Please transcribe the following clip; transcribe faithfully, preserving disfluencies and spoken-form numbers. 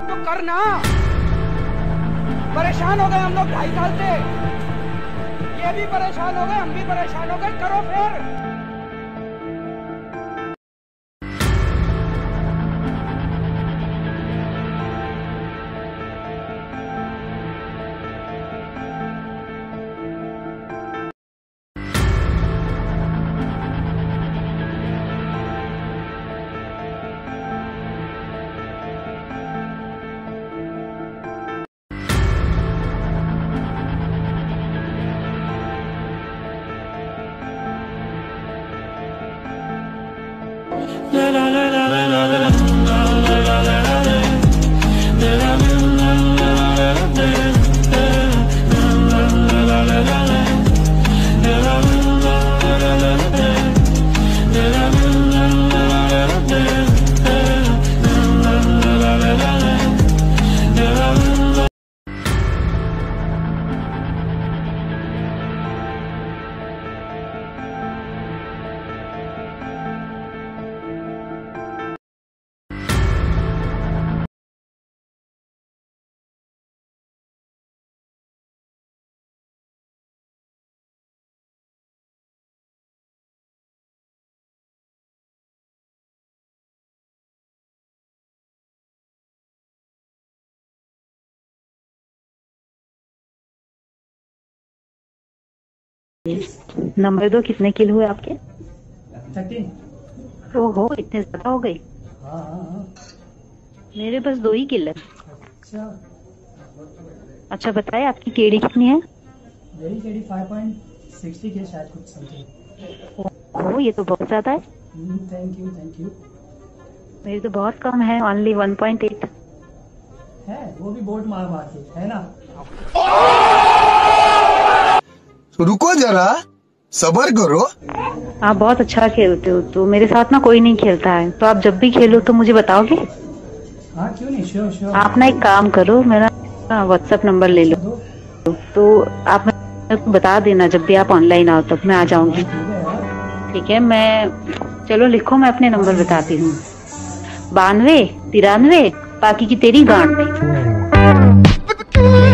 तो करना। परेशान हो गए हम लोग ढाई साल से, ये भी परेशान हो गए, हम भी परेशान हो गए, करो फिर। La la la la la la la la la la la number दो, कितने किलो हुए आपके? थर्टीन। ओहो, इतने ज्यादा हो गए। हाँ हाँ हाँ। मेरे पास दो ही किलो है। अच्छा अच्छा बताए, आपकी केडी कितनी है? मेरी केडी फाइव पॉइंट सिक्सटी के शायद, कुछ समथिंग। ओहो, ये तो बहुत ज्यादा है। Thank you thank you. मेरी तो बहुत कम है, ओनली वन पॉइंट एट है, वो भी बोट मार मार के, है ना। रुको जरा, सब्र करो। आप बहुत अच्छा खेलते हो, तो मेरे साथ ना कोई नहीं खेलता है, तो आप जब भी खेलो तो मुझे बताओगे? हाँ क्यों नहीं, श्योर श्योर। आप ना एक काम करो, मेरा व्हाट्सएप नंबर ले लो, तो आप मेरे को बता देना जब भी आप ऑनलाइन आओ, तब मैं आ जाऊंगी। ठीक है, मैं चलो लिखो, मैं अपने नंबर बताती हूँ। बानवे तिरानवे, बाकी की तेरी गांड में।